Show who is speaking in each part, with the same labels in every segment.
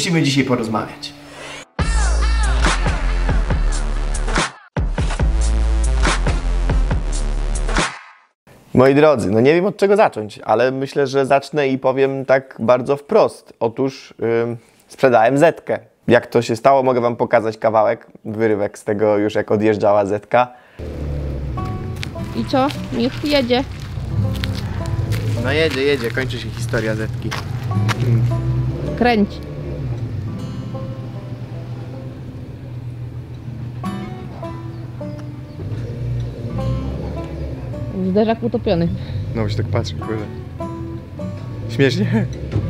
Speaker 1: musimy dzisiaj porozmawiać. Moi drodzy, no nie wiem od czego zacząć, ale myślę, że zacznę i powiem tak bardzo wprost. Otóż sprzedałem Zetkę. Jak to się stało, mogę Wam pokazać kawałek, wyrywek z tego już jak odjeżdżała Zetka.
Speaker 2: I co? Niech jedzie.
Speaker 1: No jedzie, kończy się historia Zetki.
Speaker 2: Kręć. Zderzak utopiony.
Speaker 1: No już tak patrzę, kurde. Śmiesznie.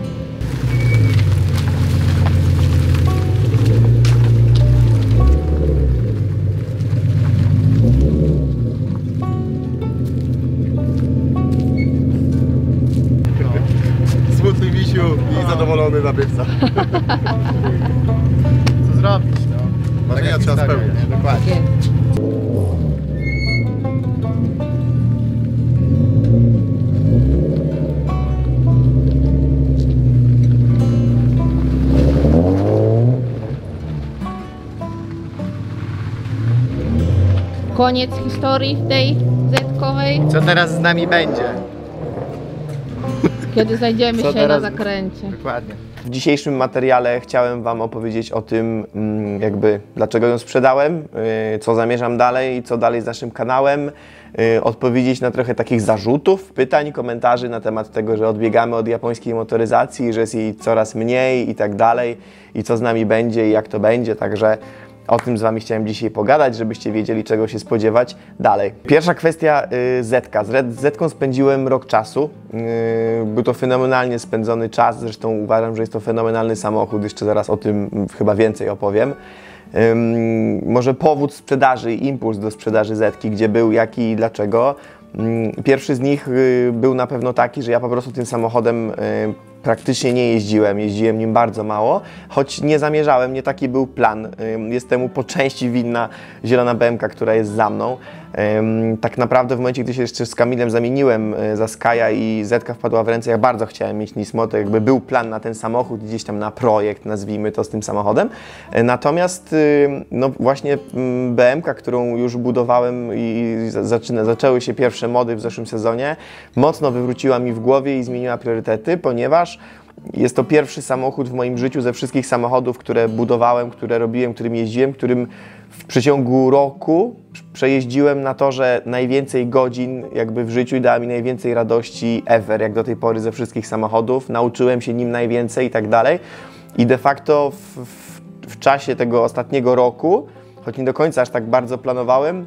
Speaker 1: Smutny misiu i zadowolony nabywca. Co zrobić, no? Marzenia trzeba spełniać. Dokładnie.
Speaker 2: Koniec historii tej zetkowej.
Speaker 1: Co teraz z nami będzie?
Speaker 2: Kiedy znajdziemy
Speaker 1: Co
Speaker 2: się
Speaker 1: teraz?
Speaker 2: na zakręcie.
Speaker 1: Dokładnie. W dzisiejszym materiale chciałem Wam opowiedzieć o tym, jakby dlaczego ją sprzedałem, co zamierzam dalej i co dalej z naszym kanałem, odpowiedzieć na trochę takich zarzutów, pytań, komentarzy na temat tego, że odbiegamy od japońskiej motoryzacji, że jest jej coraz mniej i tak dalej i co z nami będzie i jak to będzie, także o tym z Wami chciałem dzisiaj pogadać, żebyście wiedzieli, czego się spodziewać dalej. Pierwsza kwestia, Zetka. Z Zetką spędziłem rok czasu. Był to fenomenalnie spędzony czas, zresztą uważam, że jest to fenomenalny samochód, jeszcze zaraz o tym chyba więcej opowiem. Może powód sprzedaży i impuls do sprzedaży Zetki, gdzie był, jaki i dlaczego. Pierwszy z nich był na pewno taki, że ja po prostu tym samochodem praktycznie nie jeździłem, jeździłem nim bardzo mało, choć nie zamierzałem, nie taki był plan. Jest temu po części winna zielona BMK, która jest za mną. Tak naprawdę w momencie, gdy się jeszcze z Kamilem zamieniłem za Skya i Zetka wpadła w ręce, ja bardzo chciałem mieć Nismo, to jakby był plan na ten samochód, gdzieś tam na projekt, nazwijmy to, z tym samochodem. Natomiast no właśnie BMK, którą już budowałem i zaczęły się pierwsze mody w zeszłym sezonie, mocno wywróciła mi w głowie i zmieniła priorytety, ponieważ jest to pierwszy samochód w moim życiu ze wszystkich samochodów, które budowałem, które robiłem, którym jeździłem, którym w przeciągu roku przejeździłem na torze najwięcej godzin jakby w życiu i dała mi najwięcej radości ever, jak do tej pory ze wszystkich samochodów. Nauczyłem się nim najwięcej i tak dalej. I de facto w czasie tego ostatniego roku, choć nie do końca aż tak bardzo planowałem,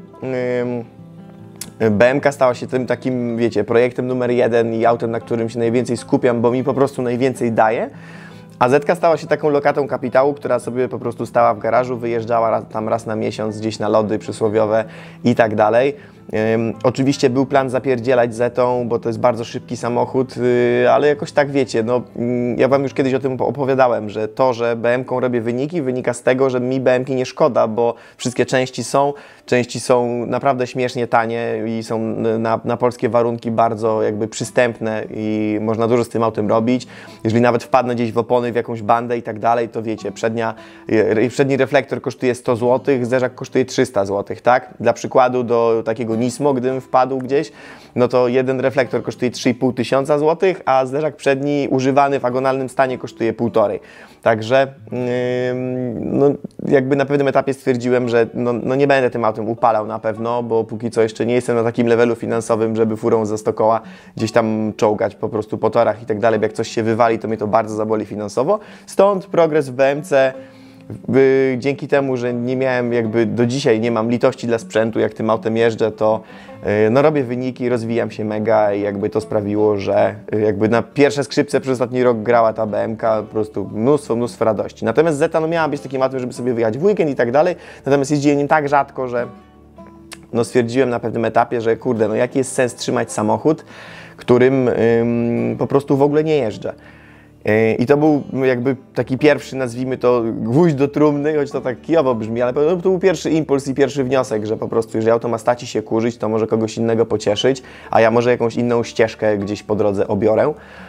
Speaker 1: BMK stała się tym takim, wiecie, projektem numer 1 i autem, na którym się najwięcej skupiam, bo mi po prostu najwięcej daje. A Zetka stała się taką lokatą kapitału, która sobie po prostu stała w garażu, wyjeżdżała tam raz na miesiąc gdzieś na lody przysłowiowe i tak dalej. Oczywiście był plan zapierdzielać Zetą, bo to jest bardzo szybki samochód, ale jakoś tak wiecie, no ja Wam już kiedyś o tym opowiadałem, że to, że BM-ką robię wyniki, wynika z tego, że mi BM-ki nie szkoda, bo wszystkie części są naprawdę śmiesznie tanie i są na polskie warunki bardzo jakby przystępne i można dużo z tym autem robić. Jeżeli nawet wpadnę gdzieś w opony, w jakąś bandę i tak dalej, to wiecie, przedni reflektor kosztuje 100 zł, zderzak kosztuje 300 zł, tak? Dla przykładu do takiego Nismo, gdybym wpadł gdzieś, no to jeden reflektor kosztuje 3,5 tysiąca złotych, a zderzak przedni używany w agonalnym stanie kosztuje 1,5. Także no, jakby na pewnym etapie stwierdziłem, że no nie będę tym autem upalał na pewno, bo póki co jeszcze nie jestem na takim levelu finansowym, żeby furą za 100 koła gdzieś tam czołgać po prostu po torach i tak dalej. Jak coś się wywali, to mnie to bardzo zaboli finansowo. Stąd progres w BMC. Dzięki temu, że nie miałem jakby do dzisiaj nie mam litości dla sprzętu, jak tym autem jeżdżę, to no robię wyniki, rozwijam się mega i jakby to sprawiło, że jakby na pierwsze skrzypce przez ostatni rok grała ta BMK, po prostu mnóstwo radości. Natomiast Zeta no miała być takim autem, żeby sobie wyjechać w weekend i tak dalej, natomiast jeździłem nim tak rzadko, że no stwierdziłem na pewnym etapie, że kurde, no jaki jest sens trzymać samochód, którym po prostu w ogóle nie jeżdżę. I to był jakby taki pierwszy, nazwijmy to, gwóźdź do trumny, choć to tak kijowo brzmi, ale to był pierwszy impuls i pierwszy wniosek, że po prostu jeżeli auto ma stać i się kurzyć, to może kogoś innego pocieszyć, a ja może jakąś inną ścieżkę gdzieś po drodze obiorę.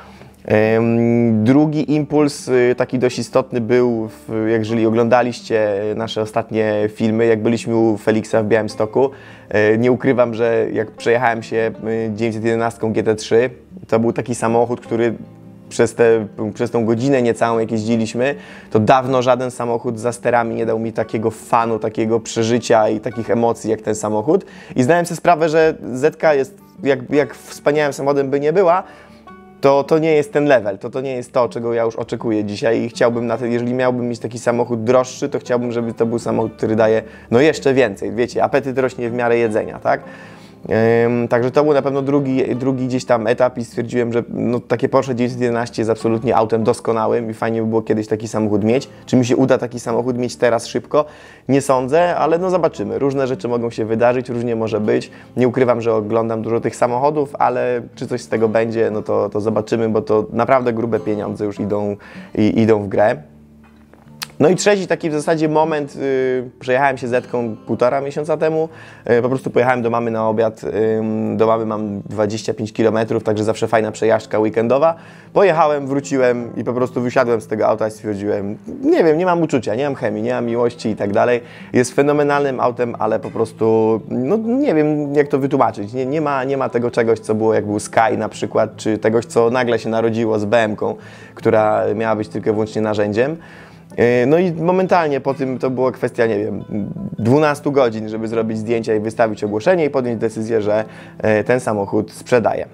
Speaker 1: Drugi impuls, taki dość istotny był, jeżeli oglądaliście nasze ostatnie filmy, jak byliśmy u Feliksa w Białymstoku. Nie ukrywam, że jak przejechałem się 911 GT3, to był taki samochód, który przez tą godzinę niecałą, jak jeździliśmy, to dawno żaden samochód za sterami nie dał mi takiego fanu, takiego przeżycia i takich emocji jak ten samochód. I zdałem sobie sprawę, że Zetka jest, jak wspaniałym samochodem by nie była, to nie jest ten level, to nie jest to, czego ja już oczekuję dzisiaj i chciałbym, jeżeli miałbym mieć taki samochód droższy, to chciałbym, żeby to był samochód, który daje no jeszcze więcej, wiecie, apetyt rośnie w miarę jedzenia, tak? Także to był na pewno drugi gdzieś tam etap i stwierdziłem, że no, takie Porsche 911 jest absolutnie autem doskonałym i fajnie by było kiedyś taki samochód mieć. Czy mi się uda taki samochód mieć teraz szybko? Nie sądzę, ale no zobaczymy. Różne rzeczy mogą się wydarzyć, różnie może być. Nie ukrywam, że oglądam dużo tych samochodów, ale czy coś z tego będzie, no to zobaczymy, bo to naprawdę grube pieniądze już idą w grę. No i trzeci taki w zasadzie moment, przejechałem się Zetką 1,5 miesiąca temu, po prostu pojechałem do mamy na obiad, do mamy mam 25 km, także zawsze fajna przejażdżka weekendowa. Pojechałem, wróciłem i po prostu wysiadłem z tego auta i stwierdziłem, nie wiem, nie mam uczucia, nie mam chemii, nie mam miłości i tak dalej. Jest fenomenalnym autem, ale po prostu, no nie wiem jak to wytłumaczyć, nie ma tego czegoś, co było jak był Sky na przykład, czy tegoś, co nagle się narodziło z BM-ką, która miała być tylko i wyłącznie narzędziem. No i momentalnie po tym to była kwestia, nie wiem, 12 godzin, żeby zrobić zdjęcia i wystawić ogłoszenie i podjąć decyzję, że ten samochód sprzedaję.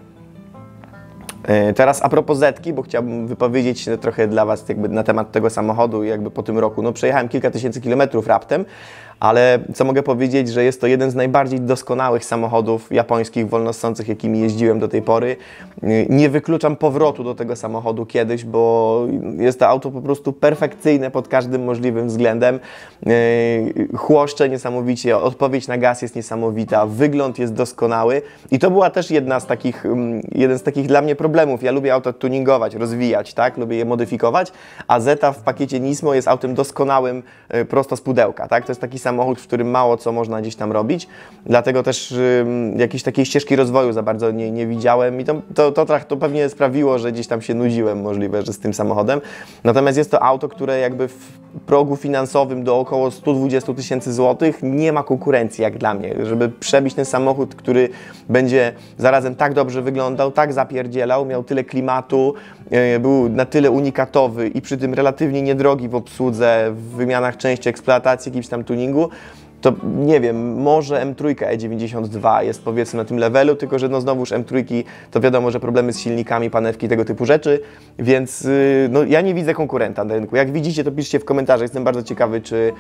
Speaker 1: Teraz a propos Zetki, bo chciałbym wypowiedzieć się trochę dla Was jakby na temat tego samochodu jakby po tym roku. No przejechałem kilka tysięcy kilometrów raptem, ale co mogę powiedzieć, że jest to jeden z najbardziej doskonałych samochodów japońskich wolnossących, jakimi jeździłem do tej pory. Nie wykluczam powrotu do tego samochodu kiedyś, bo jest to auto po prostu perfekcyjne pod każdym możliwym względem. Chłoszcze niesamowicie, odpowiedź na gaz jest niesamowita, wygląd jest doskonały i to była też jeden z takich dla mnie problemów. Ja lubię auto tuningować, rozwijać, tak? Lubię je modyfikować, a Zeta w pakiecie Nismo jest autem doskonałym prosto z pudełka, tak? To jest taki samochód, w którym mało co można gdzieś tam robić, dlatego też jakiejś takiej ścieżki rozwoju za bardzo nie widziałem i to pewnie sprawiło, że gdzieś tam się nudziłem możliwe, że z tym samochodem. Natomiast jest to auto, które jakby w progu finansowym do około 120 000 złotych nie ma konkurencji jak dla mnie. Żeby przebić ten samochód, który będzie zarazem tak dobrze wyglądał, tak zapierdzielał, miał tyle klimatu, był na tyle unikatowy i przy tym relatywnie niedrogi w obsłudze, w wymianach części, eksploatacji, jakimś tam tuningu, to nie wiem, może M3 E92 jest powiedzmy na tym levelu, tylko że no znowuż M3 to wiadomo, że problemy z silnikami, panewki, tego typu rzeczy, więc no, ja nie widzę konkurenta na rynku. Jak widzicie, to piszcie w komentarzach, jestem bardzo ciekawy, czy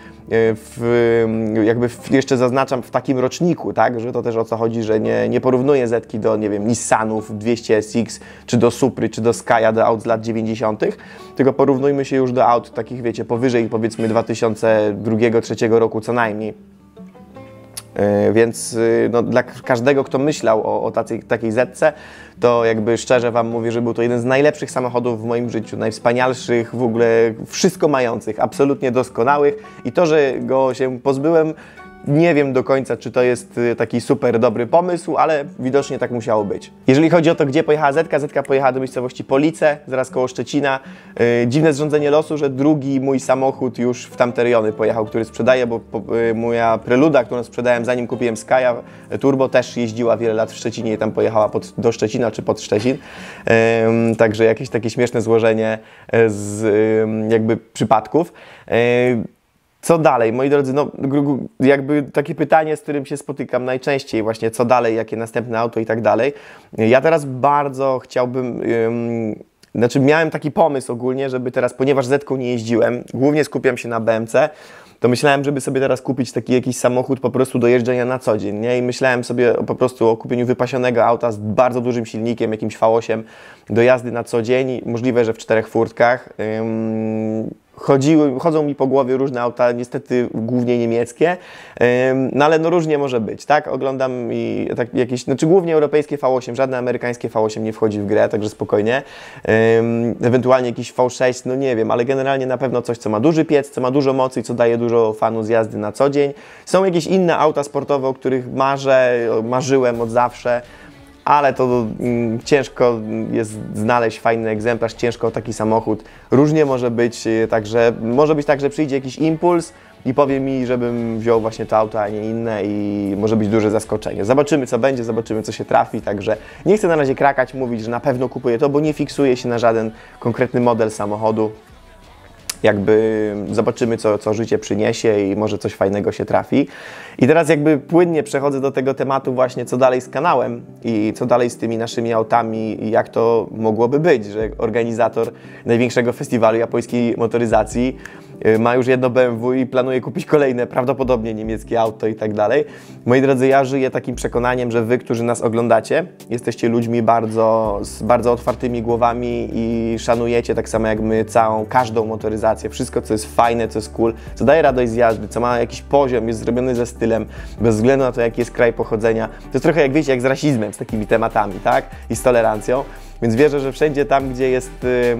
Speaker 1: jeszcze zaznaczam w takim roczniku, tak, że to też o co chodzi, że nie porównuję Zetki do, nie wiem, Nissanów 200SX, czy do Supry, czy do Skya, do aut z lat 90., tylko porównujmy się już do aut takich, wiecie, powyżej powiedzmy 2002-2003 roku co najmniej. Więc no, dla każdego, kto myślał o takiej Zetce, to jakby szczerze Wam mówię, że był to jeden z najlepszych samochodów w moim życiu, najwspanialszych, w ogóle wszystko mających, absolutnie doskonałych i to, że go się pozbyłem, nie wiem do końca, czy to jest taki super dobry pomysł, ale widocznie tak musiało być. Jeżeli chodzi o to, gdzie pojechała Zetka, Zetka pojechała do miejscowości Police, zaraz koło Szczecina. Dziwne zrządzenie losu, że drugi mój samochód już w tamte rejony pojechał, który sprzedaję, bo moja Preluda, którą sprzedałem zanim kupiłem Skya Turbo, też jeździła wiele lat w Szczecinie i tam pojechała do Szczecina czy pod Szczecin. Także jakieś takie śmieszne złożenie z jakby przypadków. Co dalej, moi drodzy, no jakby takie pytanie, z którym się spotykam najczęściej właśnie, co dalej, jakie następne auto i tak dalej. Ja teraz bardzo chciałbym, znaczy miałem taki pomysł ogólnie, żeby teraz, ponieważ Zetką nie jeździłem, głównie skupiam się na BMC, to myślałem, żeby sobie teraz kupić taki jakiś samochód po prostu do jeżdżenia na co dzień, nie? I myślałem sobie po prostu o kupieniu wypasionego auta z bardzo dużym silnikiem, jakimś V8 do jazdy na co dzień, możliwe, że w 4 furtkach. Chodzą mi po głowie różne auta, niestety głównie niemieckie, no ale no różnie może być, tak? Oglądam i tak jakieś, znaczy głównie europejskie V8, żadne amerykańskie V8 nie wchodzi w grę, także spokojnie. Ewentualnie jakiś V6, no nie wiem, ale generalnie na pewno coś, co ma duży piec, co ma dużo mocy i co daje dużo fanu z jazdy na co dzień. Są jakieś inne auta sportowe, o których marzyłem od zawsze, ale to ciężko jest znaleźć fajny egzemplarz, ciężko o taki samochód. Różnie może być tak, że przyjdzie jakiś impuls i powie mi, żebym wziął właśnie to auto, a nie inne i może być duże zaskoczenie. Zobaczymy, co będzie, zobaczymy, co się trafi, także nie chcę na razie krakać, mówić, że na pewno kupuję to, bo nie fiksuję się na żaden konkretny model samochodu. Jakby zobaczymy, co życie przyniesie i może coś fajnego się trafi. I teraz jakby płynnie przechodzę do tego tematu właśnie, co dalej z kanałem i co dalej z tymi naszymi autami i jak to mogłoby być, że organizator największego festiwalu japońskiej motoryzacji ma już jedno BMW i planuje kupić kolejne, prawdopodobnie niemieckie auto i tak dalej. Moi drodzy, ja żyję takim przekonaniem, że wy, którzy nas oglądacie, jesteście ludźmi z bardzo otwartymi głowami i szanujecie tak samo jak my każdą motoryzację, wszystko, co jest fajne, co jest cool, co daje radość z jazdy, co ma jakiś poziom, jest zrobione ze stylem, bez względu na to, jaki jest kraj pochodzenia. To jest trochę jak, wiecie, jak z rasizmem, z takimi tematami, tak? I z tolerancją. Więc wierzę, że wszędzie tam, gdzie jest...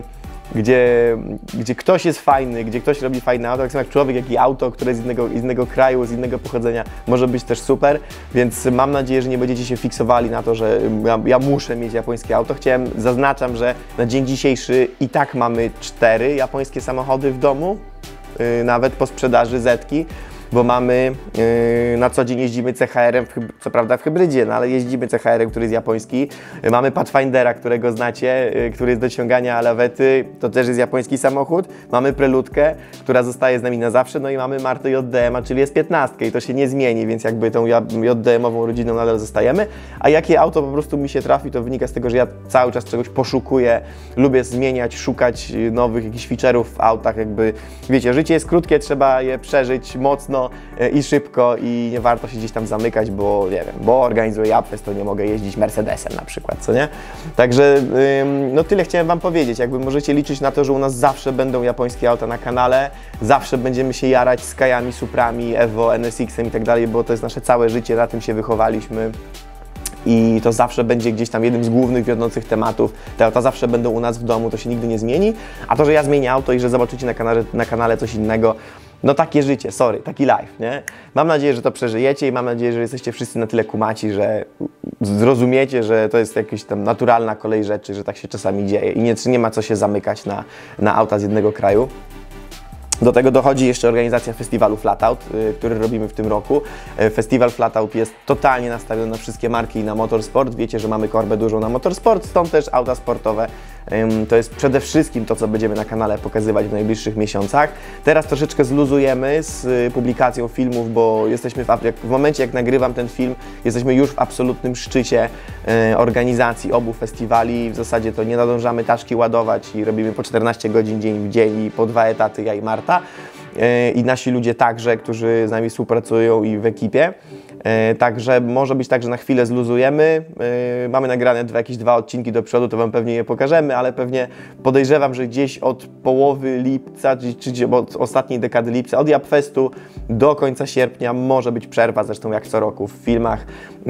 Speaker 1: Gdzie ktoś jest fajny, gdzie ktoś robi fajne auto, tak samo jak człowiek, jak i auto, które jest z innego kraju, z innego pochodzenia, może być też super, więc mam nadzieję, że nie będziecie się fiksowali na to, że ja muszę mieć japońskie auto. Zaznaczam, że na dzień dzisiejszy i tak mamy 4 japońskie samochody w domu, nawet po sprzedaży Zetki, bo mamy, na co dzień jeździmy CHR-em, co prawda w hybrydzie, no ale jeździmy CHR-em, który jest japoński. Mamy Pathfindera, którego znacie, który jest do ciągania lawety, to też jest japoński samochód. Mamy Preludkę, która zostaje z nami na zawsze, no i mamy Martę JDM-a, czyli jest 15 i to się nie zmieni, więc jakby tą JDM-ową rodziną nadal zostajemy. A jakie auto po prostu mi się trafi, to wynika z tego, że ja cały czas czegoś poszukuję, lubię zmieniać, szukać nowych jakichś feature'ów w autach, jakby, wiecie, życie jest krótkie, trzeba je przeżyć mocno i szybko i nie warto się gdzieś tam zamykać, bo nie wiem, bo organizuję Japfest, to nie mogę jeździć Mercedesem na przykład, co nie? Także no tyle chciałem wam powiedzieć, jakby możecie liczyć na to, że u nas zawsze będą japońskie auta na kanale, zawsze będziemy się jarać Skyami, Suprami, Evo, NSX-em i tak dalej, bo to jest nasze całe życie, na tym się wychowaliśmy. I to zawsze będzie gdzieś tam jednym z głównych, wiodących tematów. Te auta zawsze będą u nas w domu, to się nigdy nie zmieni. A to, że ja zmienię auto i że zobaczycie na kanale coś innego, no takie życie, sorry, taki life, nie? Mam nadzieję, że to przeżyjecie i mam nadzieję, że jesteście wszyscy na tyle kumaci, że zrozumiecie, że to jest jakaś tam naturalna kolej rzeczy, że tak się czasami dzieje i nie ma co się zamykać na auta z jednego kraju. Do tego dochodzi jeszcze organizacja festiwalu Flatout, który robimy w tym roku. Festiwal Flatout jest totalnie nastawiony na wszystkie marki i na motorsport. Wiecie, że mamy korbę dużą na motorsport, stąd też auta sportowe. To jest przede wszystkim to, co będziemy na kanale pokazywać w najbliższych miesiącach. Teraz troszeczkę zluzujemy z publikacją filmów, bo jesteśmy w momencie, jak nagrywam ten film, jesteśmy już w absolutnym szczycie organizacji obu festiwali. W zasadzie to nie nadążamy taczki ładować i robimy po 14 godzin dzień w dzień i po 2 etaty ja i Marta. I nasi ludzie także, którzy z nami współpracują i w ekipie. Także może być tak, że na chwilę zluzujemy. Mamy nagrane jakieś 2 odcinki do przodu, to wam pewnie je pokażemy, ale pewnie podejrzewam, że gdzieś od połowy lipca, czy od ostatniej dekady lipca, od Japfestu do końca sierpnia może być przerwa, zresztą jak co roku w filmach,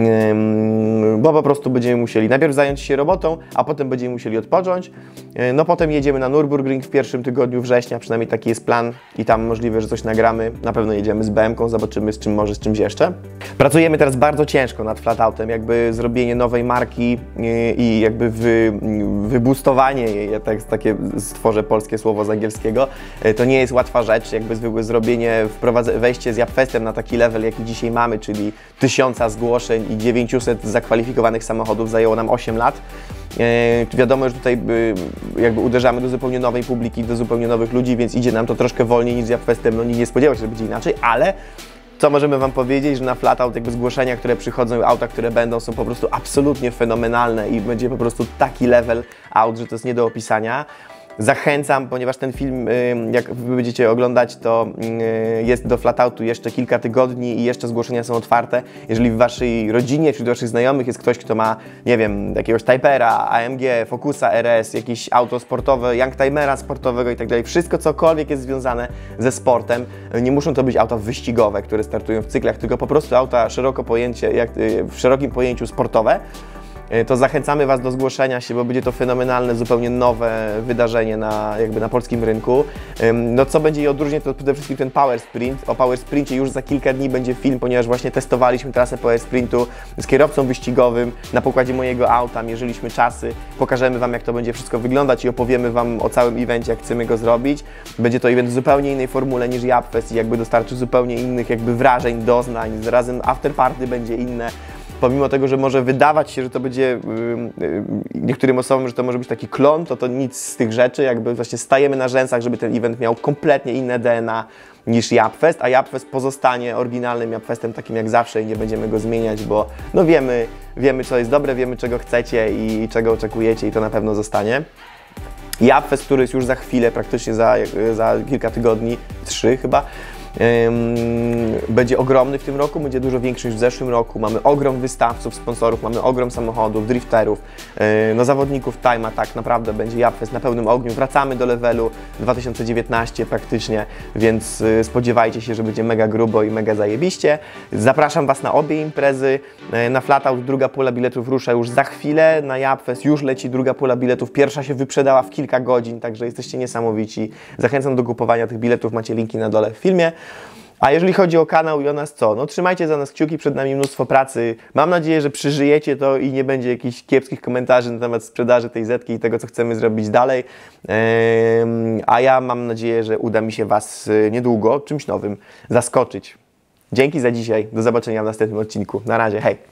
Speaker 1: bo po prostu będziemy musieli najpierw zająć się robotą, a potem będziemy musieli odpocząć. No potem jedziemy na Nürburgring w pierwszym tygodniu września, przynajmniej taki jest plan i tam możliwe, że coś nagramy. Na pewno jedziemy z BM-ką, zobaczymy z czymś jeszcze. Pracujemy teraz bardzo ciężko nad Flatoutem, jakby zrobienie nowej marki i jakby wyboostowanie jej, ja takie stworzę polskie słowo z angielskiego, to nie jest łatwa rzecz, jakby zwykłe zrobienie, wejście z Japfestem na taki level, jaki dzisiaj mamy, czyli 1000 zgłoszeń i 900 zakwalifikowanych samochodów zajęło nam 8 lat. Wiadomo, że tutaj jakby uderzamy do zupełnie nowej publiki, do zupełnie nowych ludzi, więc idzie nam to troszkę wolniej niż z Japfestem, no nikt nie spodziewał się, że będzie inaczej, ale co możemy wam powiedzieć, że na Flatout jakby zgłoszenia, które przychodzą, auta, które będą, są po prostu absolutnie fenomenalne i będzie po prostu taki level aut, że to jest nie do opisania. Zachęcam, ponieważ ten film, jak wy będziecie oglądać, to jest do Flatoutu jeszcze kilka tygodni i jeszcze zgłoszenia są otwarte. Jeżeli w waszej rodzinie, wśród waszych znajomych jest ktoś, kto ma, nie wiem, jakiegoś Typera, AMG, Focusa RS, jakieś auto sportowe, Youngtimera sportowego i tak dalej, wszystko cokolwiek jest związane ze sportem, nie muszą to być auta wyścigowe, które startują w cyklach, tylko po prostu auta w szerokim pojęciu sportowe. to zachęcamy Was do zgłoszenia się, bo będzie to fenomenalne, zupełnie nowe wydarzenie na polskim rynku. No co będzie je odróżniać, to przede wszystkim ten Power Sprint. O Power Sprincie już za kilka dni będzie film, ponieważ właśnie testowaliśmy trasę Power Sprintu z kierowcą wyścigowym na pokładzie mojego auta, mierzyliśmy czasy, pokażemy Wam, jak to będzie wszystko wyglądać i opowiemy Wam o całym evencie, jak chcemy go zrobić. Będzie to event w zupełnie innej formule niż Japfest i jakby dostarczy zupełnie innych jakby wrażeń, doznań, zarazem afterparty będzie inne. Pomimo tego, że może wydawać się, że to będzie niektórym osobom, że to może być taki klon, to nic z tych rzeczy, jakby właśnie stajemy na rzęsach, żeby ten event miał kompletnie inne DNA niż Japfest, a Japfest pozostanie oryginalnym Japfestem takim jak zawsze i nie będziemy go zmieniać, bo no wiemy co jest dobre, wiemy czego chcecie i czego oczekujecie i to na pewno zostanie. Japfest, który jest już za chwilę, praktycznie za kilka tygodni, 3 chyba, będzie ogromny w tym roku, będzie dużo większy niż w zeszłym roku. Mamy ogrom wystawców, sponsorów, mamy ogrom samochodów, drifterów, no zawodników Time Attack, naprawdę będzie Japfest na pełnym ogniu. Wracamy do levelu 2019 praktycznie, więc spodziewajcie się, że będzie mega grubo i mega zajebiście. Zapraszam Was na obie imprezy. Na Flatout druga pula biletów rusza już za chwilę, na Japfest już leci druga pula biletów. Pierwsza się wyprzedała w kilka godzin, także jesteście niesamowici. Zachęcam do kupowania tych biletów, macie linki na dole w filmie. A jeżeli chodzi o kanał i o nas co? No trzymajcie za nas kciuki, przed nami mnóstwo pracy. Mam nadzieję, że przeżyjecie to i nie będzie jakichś kiepskich komentarzy na temat sprzedaży tej Zetki i tego, co chcemy zrobić dalej. A ja mam nadzieję, że uda mi się Was niedługo czymś nowym zaskoczyć. Dzięki za dzisiaj, do zobaczenia w następnym odcinku. Na razie, hej!